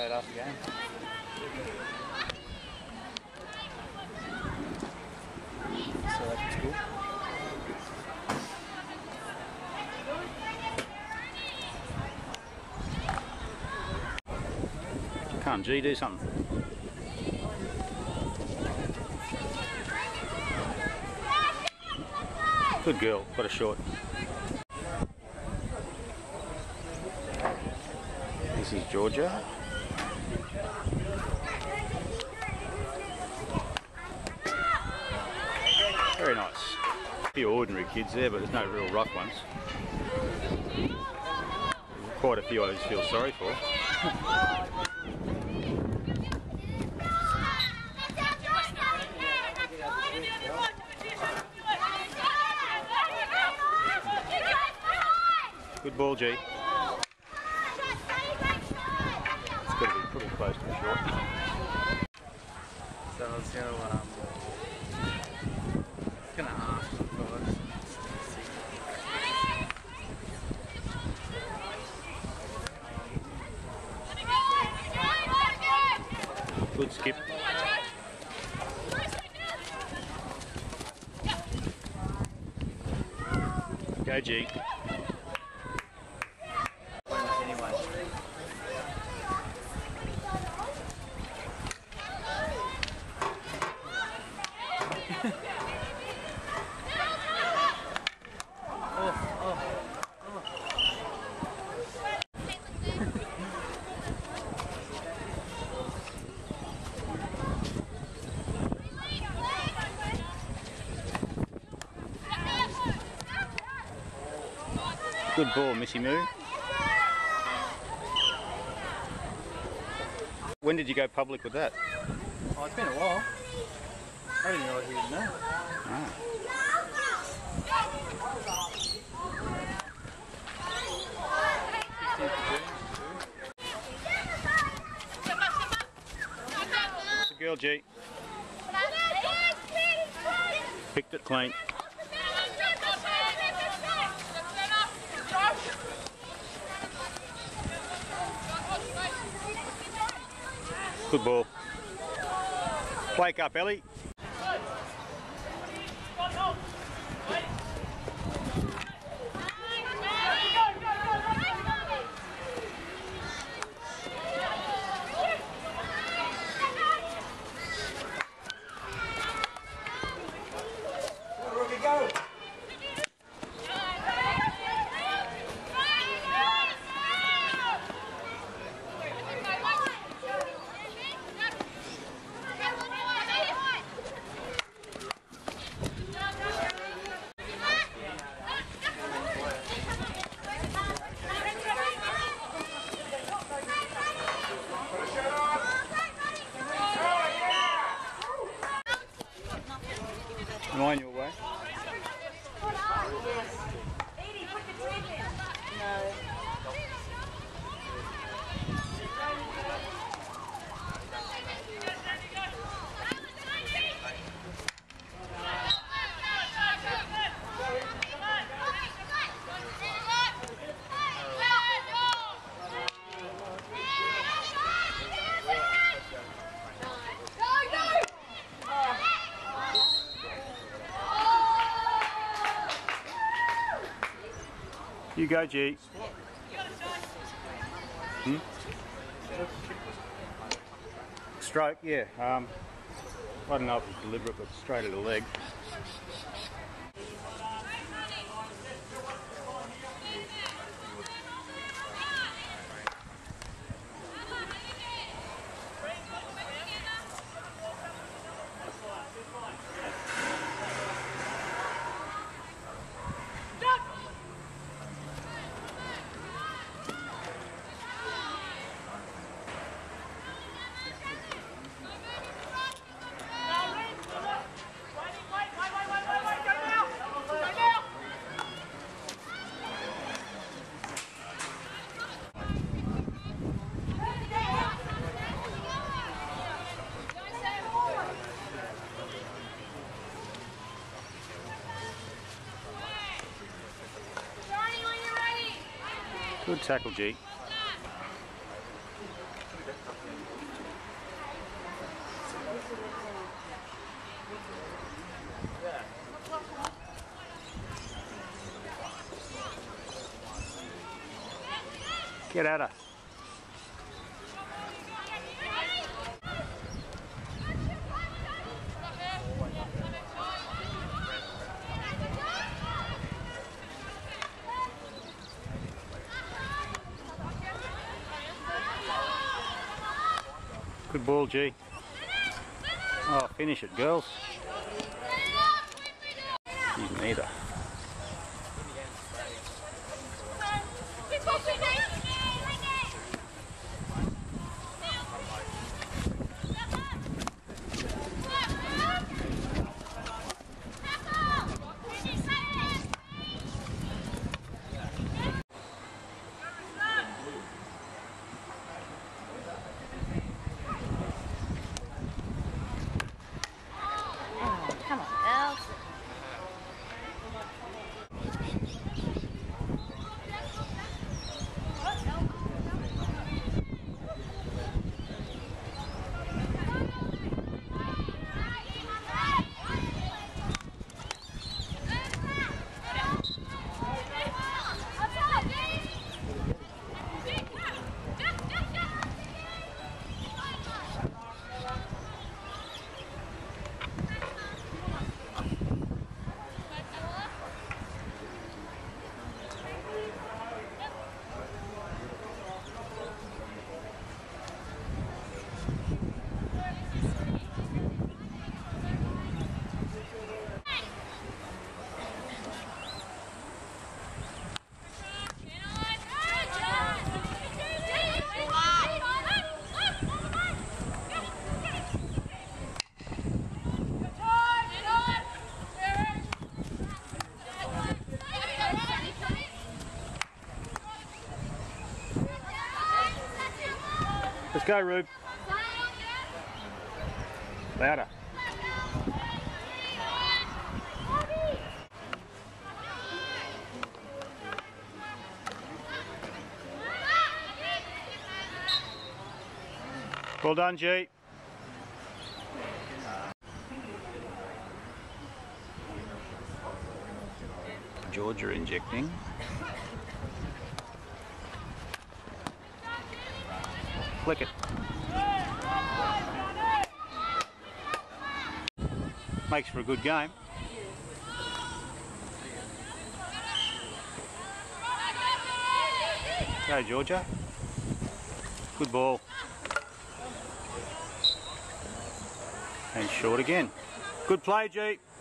update after the game. So that's cool. Come on, G, do something. Good girl, got a short. This is Georgia. Very nice. A few ordinary kids there, but there's no real rough ones. Quite a few I just feel sorry for. Good ball, G. It's got to be pretty close to the short. So I was gonna ask first. Good skip. Go, G. Good ball, Missy Moo. When did you go public with that? Oh, it's been a while. I didn't realise you didn't know. Ah. Good girl, G. Picked it clean. Good ball. Wake up, Ellie. Go! Line your way. You go, G. Stroke, yeah. I don't know if it's deliberate, but straight at the leg. Good tackle, G. Get at her. Good ball, G. Oh, finish it, girls. You neither. Come on, girls. Let's go, Rube. Louder. Well done, G. Georgia injecting. Flick it. Makes for a good game. Go, Georgia. Good ball. And short again. Good play, G.